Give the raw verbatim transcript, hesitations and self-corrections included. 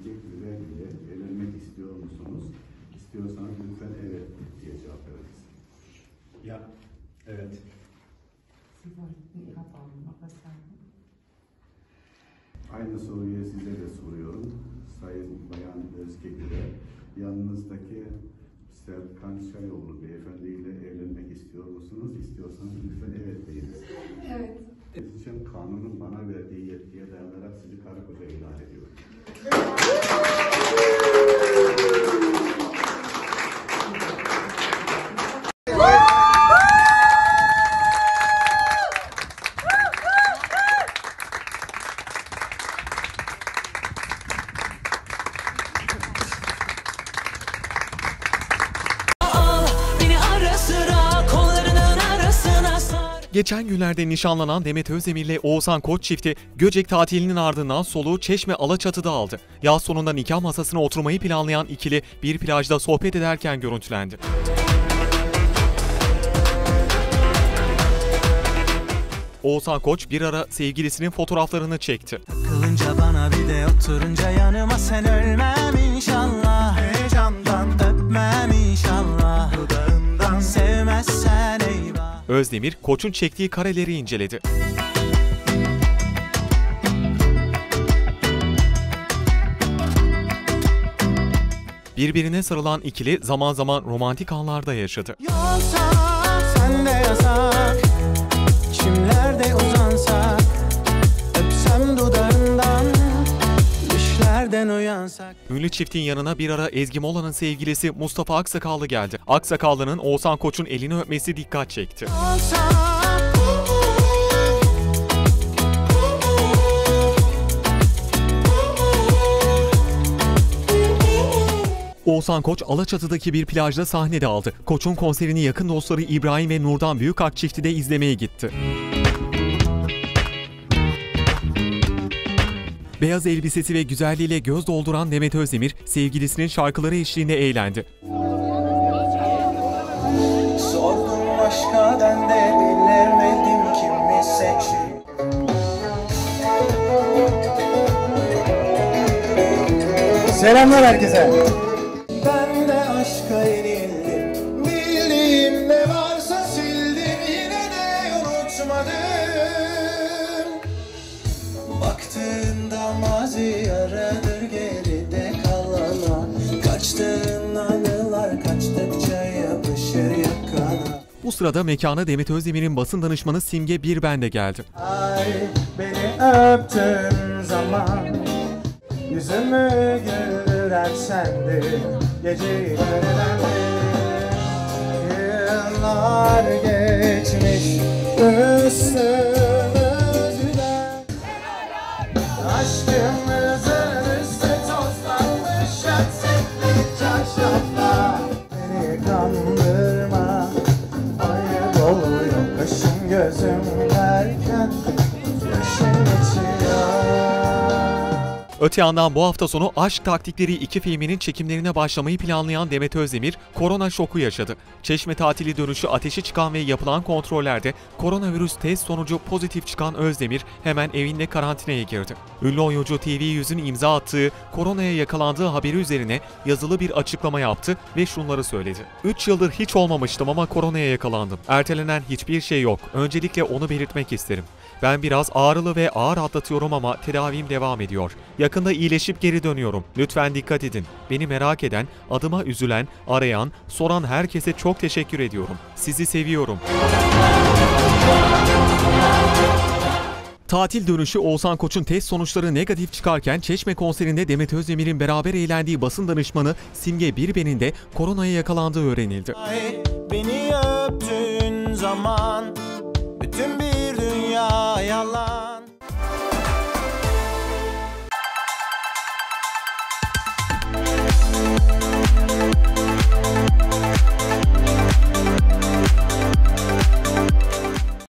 Özkek Güler ile evlenmek istiyor musunuz? İstiyorsanız lütfen evet diye cevap veriniz. Ya, evet. Aynı soruyu size de soruyorum. Sayın Bayan Özkek Güler, yanınızdaki Serkan Çayoğlu beyefendiyle evlenmek istiyor musunuz? İstiyorsanız lütfen evet deyiniz. Evet. Sizin için kanunun bana verdiği yetkiye dayanarak sizi karı koca ilan ediyorum. Geçen günlerde nişanlanan Demet Özdemir ile Oğuzhan Koç çifti Göcek tatilinin ardından soluğu Çeşme Alaçatı'da aldı. Yaz sonunda nikah masasına oturmayı planlayan ikili bir plajda sohbet ederken görüntülendi. Oğuzhan Koç bir ara sevgilisinin fotoğraflarını çekti. Takılınca bana bir de oturunca yanıma sen ölmem inşallah. Heyecandan öpmem inşallah. Dudağından sevmezsen eyvah. Özdemir, Koç'un çektiği kareleri inceledi. Birbirine sarılan ikili zaman zaman romantik anlarda yaşadı. Yoksa sen de yasak. Çimlerde uzansak. Öpsem dudağından. Düşlerden uyansak. Ünlü çiftin yanına bir ara Ezgi Mola'nın sevgilisi Mustafa Aksakallı geldi. Aksakallı'nın Oğuzhan Koç'un elini öpmesi dikkat çekti. Yoksa Oğuzhan Koç, Alaçatı'daki bir plajda sahnede aldı. Koç'un konserini yakın dostları İbrahim ve Nurdan Büyükak çifti de izlemeye gitti. Beyaz elbisesi ve güzelliğiyle göz dolduran Demet Özdemir, sevgilisinin şarkıları eşliğinde eğlendi. sordum başka ben de bilemedim kimi seçeyim. Selamlar herkese. Ben de aşka yenildim. Bildiğim ne varsa sildim. Yine de unutmadım. Baktığında mazi yaradır geride kalana. Kaçtığın anılar kaçtıkça yapışır yakana. Bu sırada mekana Demet Özdemir'in basın danışmanı Simge Birben de geldi. Ay beni öptüğün zaman yüzümü güldüren sendin. Geceyi görendir. Yıllar geçmiş üstümüzden. Aşkımızın üstü tozlanmış hasretli çarşaflar. Beni kandırma. Ayıp oluyor kaşım gözüm derken yaşım içiyor. Öte yandan bu hafta sonu Aşk Taktikleri iki filminin çekimlerine başlamayı planlayan Demet Özdemir, korona şoku yaşadı. Çeşme tatili dönüşü ateşi çıkan ve yapılan kontrollerde koronavirüs test sonucu pozitif çıkan Özdemir hemen evinde karantinaya girdi. Ünlü oyuncu T V yüzün imza attığı, koronaya yakalandığı haberi üzerine yazılı bir açıklama yaptı ve şunları söyledi. üç yıldır hiç olmamıştım ama koronaya yakalandım. Ertelenen hiçbir şey yok. Öncelikle onu belirtmek isterim. Ben biraz ağrılı ve ağır atlatıyorum ama tedavim devam ediyor. Yakında iyileşip geri dönüyorum. Lütfen dikkat edin. Beni merak eden, adıma üzülen, arayan, soran herkese çok teşekkür ediyorum. Sizi seviyorum. Tatil dönüşü Oğuzhan Koç'un test sonuçları negatif çıkarken Çeşme konserinde Demet Özdemir'in beraber eğlendiği basın danışmanı Simge Birben'in de koronaya yakalandığı öğrenildi. Ay beni öptüğün zaman bütün bir dünya yalan.